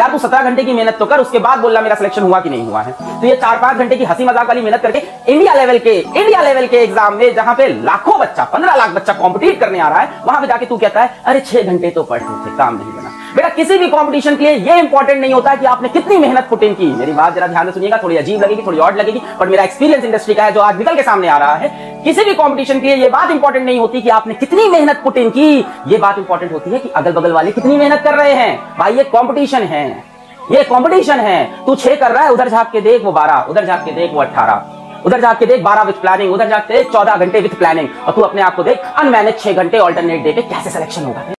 यार तू 17 घंटे की मेहनत तो कर, उसके बाद बोलना मेरा सिलेक्शन हुआ कि नहीं हुआ है। तो ये 4-5 घंटे की हंसी मजाक वाली मेहनत करके इंडिया लेवल के एग्जाम में जहां पे लाखों बच्चा 15 लाख बच्चा कॉम्पिटिट करने आ रहा है, वहां पे जाके तू कहता है अरे 6 घंटे तो पढ़ते थे, काम नहीं बना। बेटा किसी भी कंपटीशन के लिए ये इंपॉर्टेंट नहीं होता कि आपने कितनी मेहनत पुट इन की। मेरी बात जरा ध्यान से सुनिएगा, थोड़ी अजीब लगेगी, थोड़ी ऑड लगेगी, पर मेरा एक्सपीरियंस इंडस्ट्री का है जो आज निकल के सामने आ रहा है। किसी भी कंपटीशन के लिए ये बात इंपॉर्टेंट नहीं होती कि आपने कितनी मेहनत पुट इन की, ये बात इंपॉर्टेंट होती है कि अगल बगल वाले कितनी मेहनत कर रहे हैं। भाई ये कंपटीशन है, ये कंपटीशन है। तू 6 कर रहा है, उधर झांक के देख वो 12, उधर झांक के देख वो 18, उधर जाके देख 12 विद प्लानिंग, उधर जाके देख 14 घंटे विद प्लानिंग, और तू अपने आप को देख अनमैनेज 6 घंटे ऑल्टरनेट डे पे कैसे सिलेक्शन होगा।